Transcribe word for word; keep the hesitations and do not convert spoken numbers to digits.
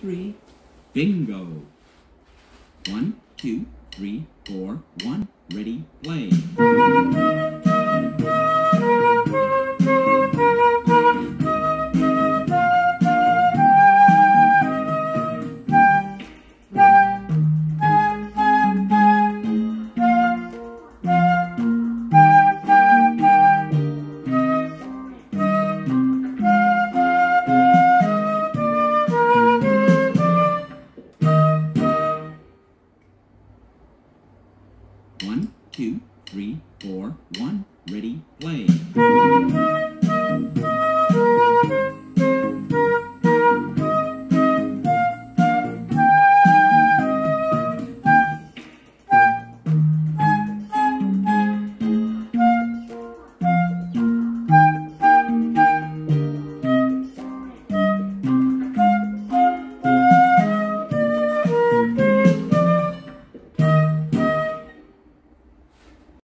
three, bingo. One, two, three, four, one, ready, play. One, two, three, four, one, ready, play.